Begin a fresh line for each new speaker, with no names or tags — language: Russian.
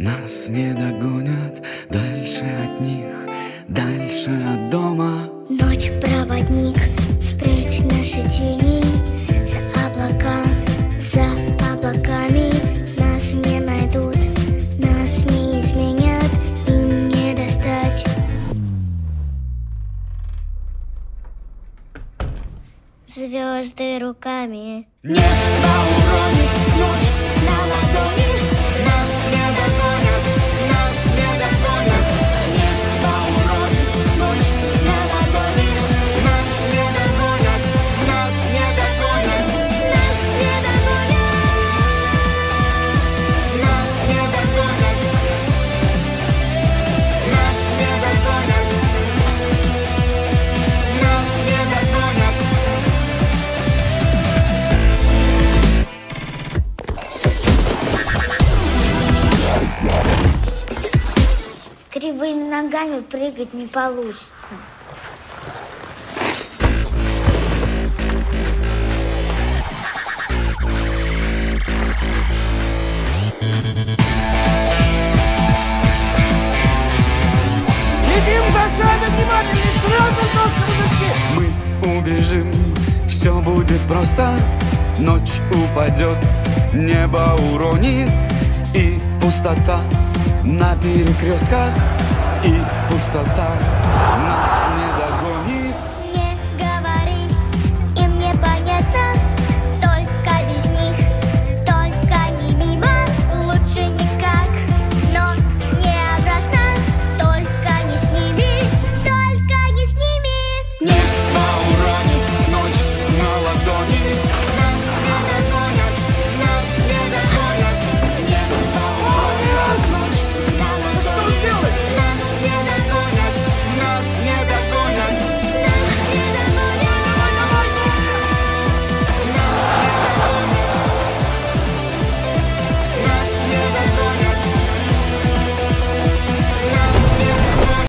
Нас не догонят дальше от них, дальше от дома.
Ночь, проводник, спрячь наши тени за облаками. Нас не найдут, нас не изменят, им не достать. Звезды руками. Небо уронит, ночь на ладони. Нас не догонят, нас не догонят. Небо уронит, ночь на ладони. Нас не догонят, нас не догонят. Нас не догонят, нас не догонят. Нас не догонят, нас не догонят. С кривыми ногами прыгать не получится.
Следим за сами внимательно, сразу жестко, мужички.
Мы убежим, все будет просто. Ночь упадет, небо уронит, и пустота на перекрестках, и пустота нас